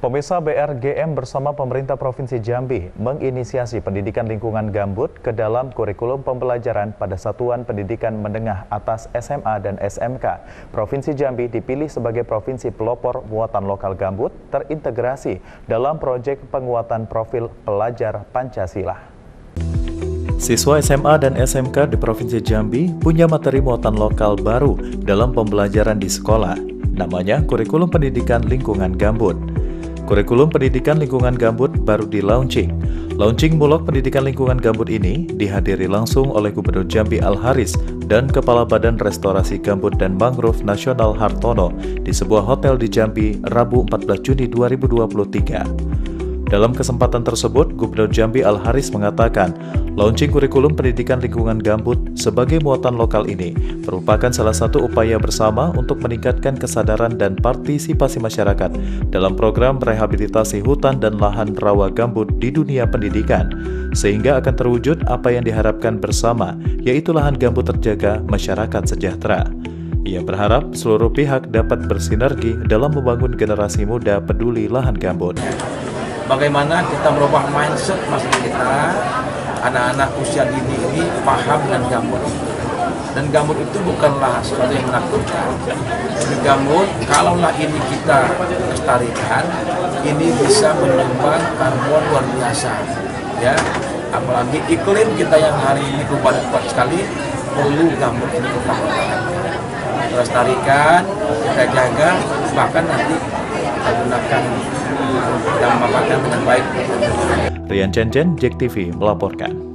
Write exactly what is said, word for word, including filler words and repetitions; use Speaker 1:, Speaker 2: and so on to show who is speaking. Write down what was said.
Speaker 1: Pemirsa, B R G M bersama pemerintah Provinsi Jambi menginisiasi pendidikan lingkungan gambut ke dalam kurikulum pembelajaran pada Satuan Pendidikan Menengah Atas S M A dan S M K. Provinsi Jambi dipilih sebagai provinsi pelopor muatan lokal gambut terintegrasi dalam proyek penguatan profil pelajar Pancasila. Siswa S M A dan S M K di Provinsi Jambi punya materi muatan lokal baru dalam pembelajaran di sekolah. Namanya Kurikulum Pendidikan Lingkungan Gambut. Kurikulum Pendidikan Lingkungan Gambut baru di-launching. Launching Bulog Pendidikan Lingkungan Gambut ini dihadiri langsung oleh Gubernur Jambi Al-Haris dan Kepala Badan Restorasi Gambut dan Mangrove Nasional Hartono di sebuah hotel di Jambi, Rabu empat belas Juni dua ribu dua puluh tiga. Dalam kesempatan tersebut, Gubernur Jambi Al-Haris mengatakan, launching kurikulum pendidikan lingkungan gambut sebagai muatan lokal ini merupakan salah satu upaya bersama untuk meningkatkan kesadaran dan partisipasi masyarakat dalam program rehabilitasi hutan dan lahan rawa gambut di dunia pendidikan, sehingga akan terwujud apa yang diharapkan bersama, yaitu lahan gambut terjaga, masyarakat sejahtera. Ia berharap seluruh pihak dapat bersinergi dalam membangun generasi muda peduli lahan gambut.
Speaker 2: Bagaimana kita merubah mindset masyarakat kita, anak-anak usia dini ini paham dengan gambut. Dan gambut itu bukanlah sesuatu yang menakutkan. Tapi gambut, kalaulah ini kita lestarikan, ini bisa menyumbang karbon luar biasa. Ya, apalagi iklim kita yang hari ini perubahan kuat sekali, perlu gambut ini tetap lestarikan, kita jaga, bahkan nanti kita gunakan dan memanfaatkan dengan baik.
Speaker 1: Rian Chen Chen, J E K T V melaporkan.